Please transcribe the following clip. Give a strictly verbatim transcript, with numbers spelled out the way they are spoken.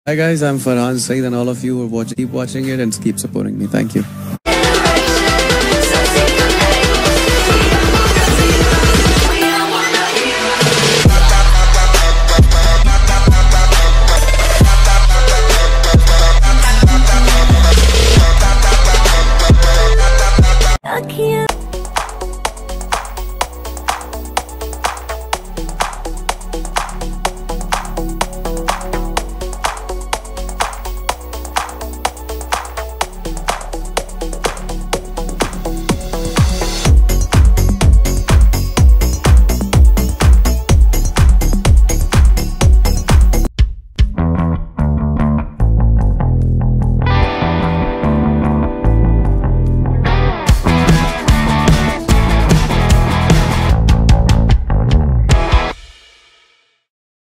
Hi guys, I'm Farhan Saeed and all of you who are watching, keep watching it and keep supporting me. Thank you.